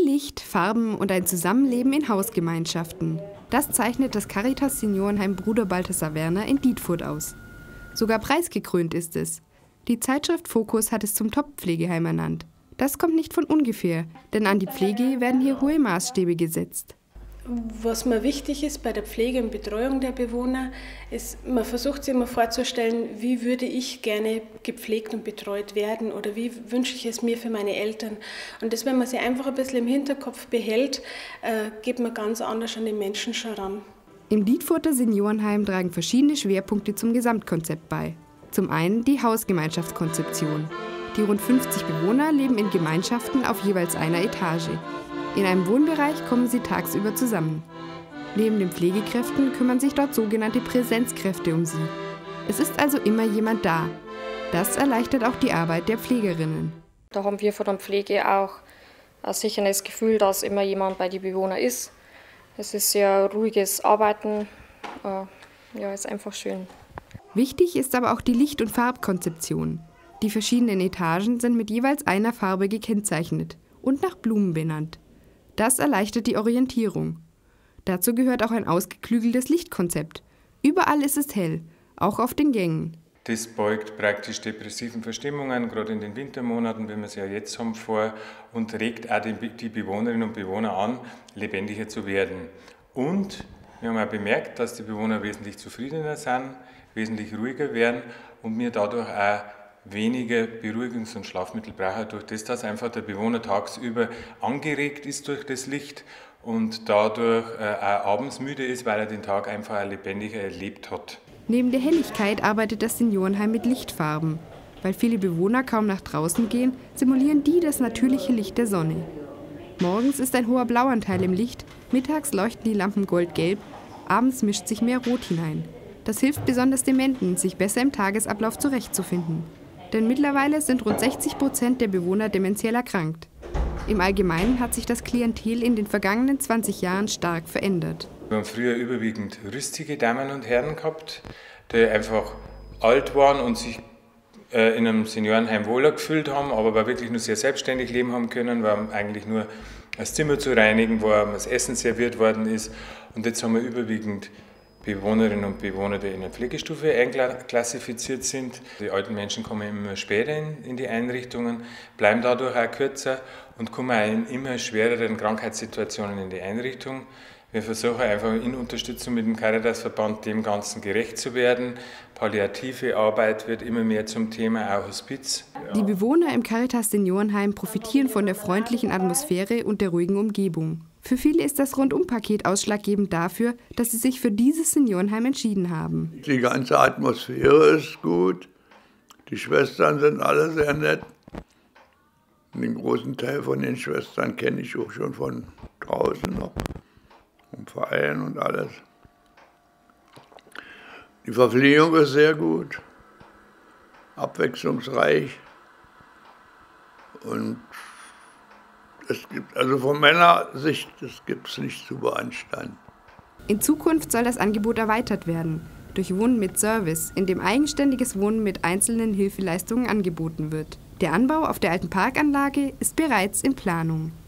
Viel Licht, Farben und ein Zusammenleben in Hausgemeinschaften. Das zeichnet das Caritas Seniorenheim Bruder Balthasar Werner in Dietfurt aus. Sogar preisgekrönt ist es. Die Zeitschrift Focus hat es zum Top-Pflegeheim ernannt. Das kommt nicht von ungefähr, denn an die Pflege werden hier hohe Maßstäbe gesetzt. Was mir wichtig ist bei der Pflege und Betreuung der Bewohner, ist, man versucht sich immer vorzustellen, wie würde ich gerne gepflegt und betreut werden oder wie wünsche ich es mir für meine Eltern. Und das, wenn man sich einfach ein bisschen im Hinterkopf behält, geht man ganz anders an den Menschen schon ran. Im Dietfurter Seniorenheim tragen verschiedene Schwerpunkte zum Gesamtkonzept bei. Zum einen die Hausgemeinschaftskonzeption. Die rund 50 Bewohner leben in Gemeinschaften auf jeweils einer Etage. In einem Wohnbereich kommen sie tagsüber zusammen. Neben den Pflegekräften kümmern sich dort sogenannte Präsenzkräfte um sie. Es ist also immer jemand da. Das erleichtert auch die Arbeit der Pflegerinnen. Da haben wir von der Pflege auch ein sicheres Gefühl, dass immer jemand bei den Bewohnern ist. Es ist sehr ruhiges Arbeiten. Ja, ist einfach schön. Wichtig ist aber auch die Licht- und Farbkonzeption. Die verschiedenen Etagen sind mit jeweils einer Farbe gekennzeichnet und nach Blumen benannt. Das erleichtert die Orientierung. Dazu gehört auch ein ausgeklügeltes Lichtkonzept. Überall ist es hell, auch auf den Gängen. Das beugt praktisch depressiven Verstimmungen, gerade in den Wintermonaten, wie wir es ja jetzt haben, vor und regt auch die Bewohnerinnen und Bewohner an, lebendiger zu werden. Und wir haben auch bemerkt, dass die Bewohner wesentlich zufriedener sind, wesentlich ruhiger werden und wir dadurch auch weniger Beruhigungs- und Schlafmittel brauchen, durch das, dass einfach der Bewohner tagsüber angeregt ist durch das Licht und dadurch auch abends müde ist, weil er den Tag einfach lebendiger erlebt hat. Neben der Helligkeit arbeitet das Seniorenheim mit Lichtfarben. Weil viele Bewohner kaum nach draußen gehen, simulieren die das natürliche Licht der Sonne. Morgens ist ein hoher Blauanteil im Licht, mittags leuchten die Lampen goldgelb, abends mischt sich mehr Rot hinein. Das hilft besonders Dementen, sich besser im Tagesablauf zurechtzufinden. Denn mittlerweile sind rund 60% der Bewohner dementiell erkrankt. Im Allgemeinen hat sich das Klientel in den vergangenen 20 Jahren stark verändert. Wir haben früher überwiegend rüstige Damen und Herren gehabt, die einfach alt waren und sich in einem Seniorenheim wohler gefühlt haben, aber wirklich nur sehr selbstständig leben haben können, weil eigentlich nur das Zimmer zu reinigen war, das Essen serviert worden ist. Und jetzt haben wir überwiegend Bewohnerinnen und Bewohner, die in der Pflegestufe einklassifiziert sind. Die alten Menschen kommen immer später in die Einrichtungen, bleiben dadurch auch kürzer und kommen auch in immer schwereren Krankheitssituationen in die Einrichtung. Wir versuchen einfach in Unterstützung mit dem Caritasverband dem Ganzen gerecht zu werden. Palliative Arbeit wird immer mehr zum Thema, auch Hospiz. Die Bewohner im Caritas Seniorenheim profitieren von der freundlichen Atmosphäre und der ruhigen Umgebung. Für viele ist das Rundumpaket ausschlaggebend dafür, dass sie sich für dieses Seniorenheim entschieden haben. Die ganze Atmosphäre ist gut, die Schwestern sind alle sehr nett. Den großen Teil von den Schwestern kenne ich auch schon von draußen noch, vom Verein und alles. Die Verpflegung ist sehr gut, abwechslungsreich und es gibt, also von meiner Sicht, das gibt es nicht zu beanstanden. In Zukunft soll das Angebot erweitert werden, durch Wohnen mit Service, in dem eigenständiges Wohnen mit einzelnen Hilfeleistungen angeboten wird. Der Anbau auf der alten Parkanlage ist bereits in Planung.